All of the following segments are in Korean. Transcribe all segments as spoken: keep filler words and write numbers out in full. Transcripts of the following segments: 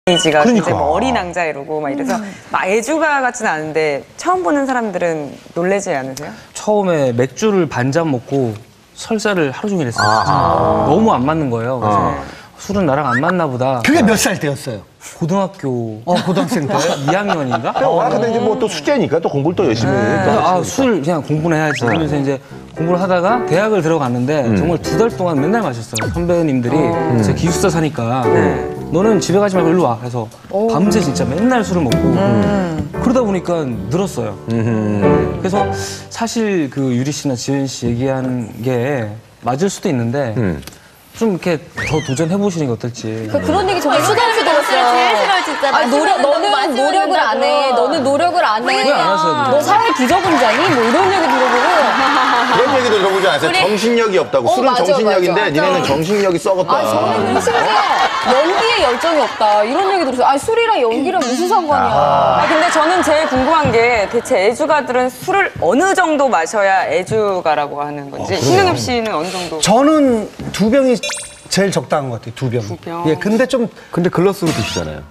이미지가 그러니까. 굉장히 뭐 어린 왕자 이러고 막 이래서 음. 막 애주가 같지는 않은데 처음 보는 사람들은 놀라지 않으세요? 처음에 맥주를 반 잔 먹고 설사를 하루 종일 했어요. 아 너무 안 맞는 거예요. 그래서 아. 술은 나랑 안 맞나 보다. 그게 몇 살 때였어요? 고등학교 어, 고등학생 때? 이 학년인가? 아, 근데 이제 뭐 또 숙제니까 또 공부를 또 열심히 해. 그래서 아, 술 그냥 공부는 해야지. 그래서 이제 공부를 하다가 대학을 들어갔는데 정말 두 달 동안 맨날 마셨어요. 선배님들이 제가 기숙사 사니까 너는 집에 가지 말고 일로 와. 그래서 밤새 진짜 맨날 술을 먹고 그러다 보니까 늘었어요. 그래서 사실 그 유리 씨나 지은 씨 얘기하는 게 맞을 수도 있는데 좀 이렇게 더 도전해 보시는 게 어떨지. 그 그런 얘기 정말 수다에서 들었어요. 제일 싫어 진짜. 아, 노력, 너는 노력을 안 해. 너는 노력을 안 해. 왜 안 하세요, 너 사회 기저분자니? 뭐 이런 얘기 들어보고. 그런 얘기도 들어보지 않았어요? 정신력이 없다고. 어, 술은 맞아, 정신력인데 맞아. 니네는 정신력이 썩었다. 아, 저는 심지어 연기에 열정이 없다. 이런 얘기 들었어요. 아, 술이랑 연기랑 무슨 상관이야. 아, 근데 저는 제일 궁금한 게 대체 애주가들은 술을 어느 정도 마셔야 애주가라고 하는 건지. 신동엽 씨는 어느 정도? 저는 두 병이 제일 적당한 것 같아요, 두 병. 두 병. 예, 근데 좀 근데 글러스로 드시잖아요.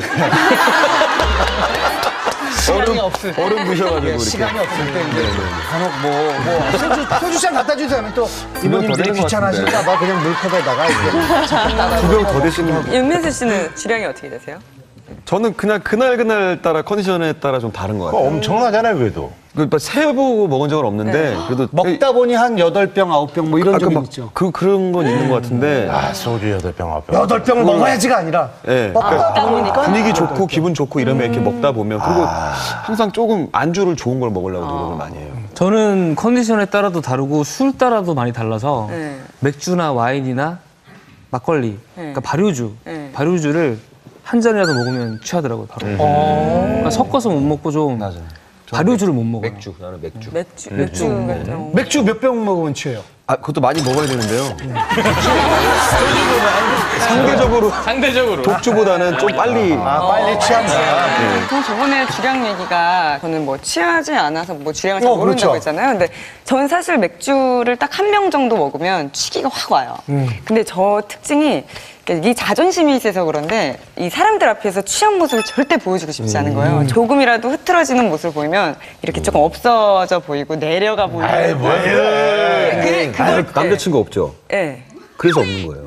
시간이 없을 때. 얼음 부셔가지고 이렇게. 시간이 없을 때 이제 간혹 뭐, 뭐, 소주, 소주잔 갖다 주세요 하면 또 더 이모님들이 되는 것 귀찮아하실까봐 그냥 물컵에다가 이렇게. 두 병 더 드시는. 윤민수 씨는 주량이 어떻게 되세요? 저는 그냥 그날 그날 따라 컨디션에 따라 좀 다른 것 그거 같아요. 엄청나잖아요, 그래도. 그러니까 세보고 먹은 적은 없는데 그래도 먹다 보니 한 여덟 병, 아홉 병 뭐 이런 아까 적이 막 있죠. 그 그런 건 있는 것 같은데. 아, 소주 여덟 병, 아홉 병. 여덟 병을 먹어야지가 아니라 예. 먹다 보니까 분위기 좋고 기분 좋고 이러면 이렇게 먹다 보면 그리고 항상 조금 안주를 좋은 걸 먹으려고 노력을 많이 해요. 저는 컨디션에 따라도 다르고 술 따라도 많이 달라서 네. 맥주나 와인이나 막걸리, 그러니까 발효주, 네. 발효주를 한 잔이라도 먹으면 취하더라고요, 바로. 그러니까 섞어서 못 먹고 좀 발효주를 못 먹어요. 맥주, 나는 맥주. 맥주, 맥주 같은 거. 맥주 몇 병 먹으면 취해요? 아, 그것도 많이 먹어야 되는데요. 상대적으로 상대적으로. 독주보다는 좀 빨리. 아, 빨리 취한다. 저 저번에 주량 얘기가 저는 뭐 취하지 않아서 뭐 주량을 잘 어, 모른다고 그렇죠. 했잖아요. 근데 저는 사실 맥주를 딱 한 병 정도 먹으면 취기가 확 와요. 근데 저 특징이 이 자존심이 있어서 그런데 이 사람들 앞에서 취한 모습을 절대 보여주고 싶지 않은 거예요. 조금이라도 흐트러지는 모습을 보이면 이렇게 조금 없어져 보이고 내려가 보이고. 아이, 뭐예요? 그래, 그걸 때- 남자친구 없죠? 예. 그래서 없는 거예요.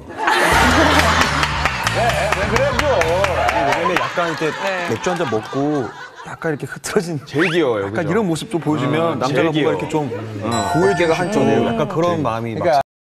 왜냐면 약간 이렇게 네. 맥주 한 잔 먹고 약간 이렇게 흐트러진 제일 귀여워요, 약간 그죠? 이런 모습 좀 보여주면 남자가 뭔가 귀여워. 이렇게 좀 보여주기가 한쪽으로 약간 그런 마음이 막 그러니까